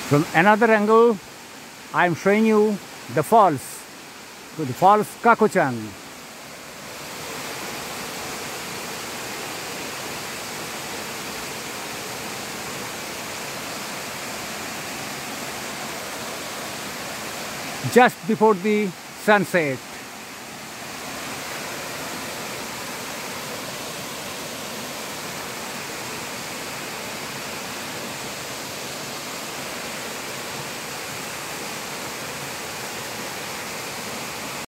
From another angle, I am showing you the falls, to the falls Kakochang. Just before the sunset.